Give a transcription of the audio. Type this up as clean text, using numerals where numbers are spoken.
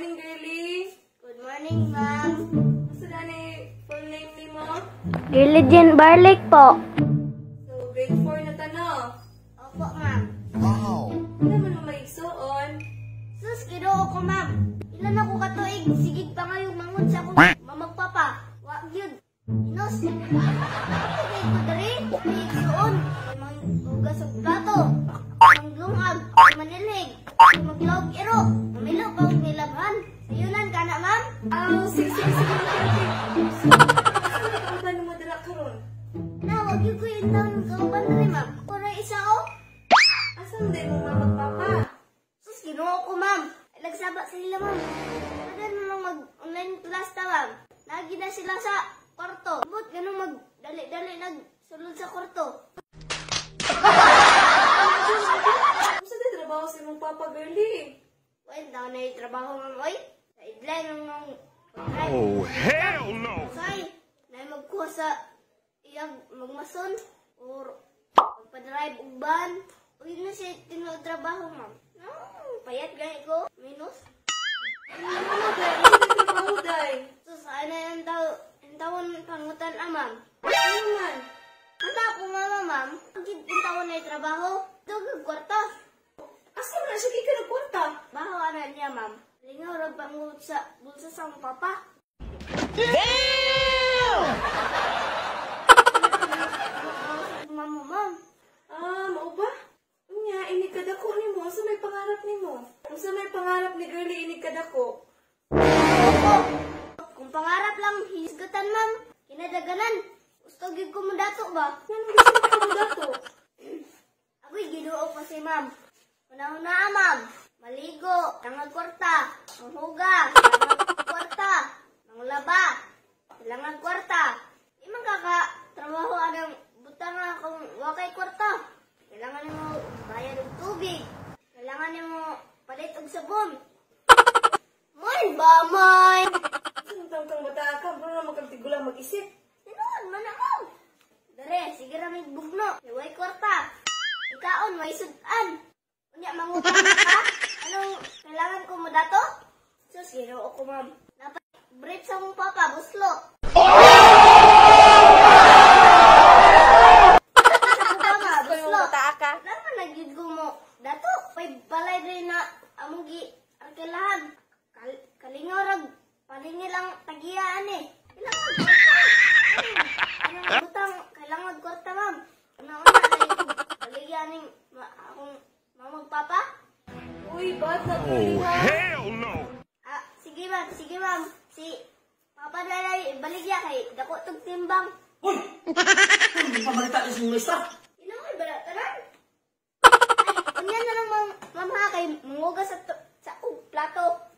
morning, girlie. Good morning, ma'am. Asa na ni full name ni mo? Girlie Jean Barlick po. So, grade 4 na ta, no? Opo, ma'am. Ano naman mo maigsoon? Sus, ginoo ko, ma'am. Ilan ako katuig, sigig pa ngayong mangon sa akong mamagpapa. Wag yun. Inos. Kaya ko dari, maigsoon. Maghugas ang plato. Manglungag, manilig. Maglawag iro. Mamilo pa ang nilabhan. Sayunan ka na, ma'am. Sige. Ano ba naman dala karon? Na, wag yun ko yung taon kauban na rin, ma'am. Ako na isa, oh. Asa mo din mo mapagpapa? Sus, ginoo ko, ma'am. Nagsaba sila, ma'am. Ganun nung mag-online class ta, ma'am. Lagi na sila sa kwarto. But ganun mag-dali-dali nagsulod sa kwarto. Asa din trabaho sa imong papa, girlie? Well, daw na yung trabaho, ma'am. Oy, sa idlay nung pag-drive. Oh, hell no! Say, na magkuha sa iyang magmason or magpa-drive uban. Uy na siya tinotrabaho, ma'am. Payat gani ko. Minus. Ano, day? Asa din trabaho, day? So, saan na yung tawon pangutan, ma'am? Ano man? Handa ako, mama, ma'am. Ang tawon na yung trabaho. Ito, kwarta. Asa mo na siya kika na kwarta? Baho na niya, ma'am. Lingaw rin pangut sa bulsa sa akong papa. Mama, ma'am. Mao ba? Unya, inig kadako ni mo. Asa may pangarap ni mo? Asa may pangarap ni girlie inig kadako? Opo. Kung pangarap lang, hisgatan, ma'am. Kinadaganan. Gusto gid ko mo dato ba? Ano gusto mo ka dato? Ako'y ginuo pa si ma'am. Una-una, ma'am. Maligo, nangag kwarta, manghuga, nangag kwarta, manglaba, kailangan kwarta. Di man trabaho anang butang nga kung wakay kwarta. Kailangan mo bayad ng tubig. Kailangan mo palit og sabon. Moy ba, moy? Saan tang bata ka? Bro na magkagtigulang mag-isip. Sinoon man ako. Dere, sige ramig bugno. Way kwarta. Ikaon, way sudan. Unya, mangutang ka? Anong kailangan ko mo dato? Sus, ginoo ko, ma'am. Brief sa mong papa, buslo. Ka? Naman nagid ko mo. Dato, pay balay rin na among arkilahan. Kalingorag, palingil ang tagiyaan eh. Kailangan kwarta. Anong butang, kailangan kwarta, ma'am. Una-una na yung baligyaning akong mamang papa. Uy, bata, Oh, girlie ha? hell no! Sige, ma'am. Sige, ma'am. Si Papa Dalay, baligya kay dako tong timbang. Hoy! Hindi pa balita ni si Mesta. Inamoy balatanan. Ay, kunya na lang, ma'am ha, kay munguga sa plato.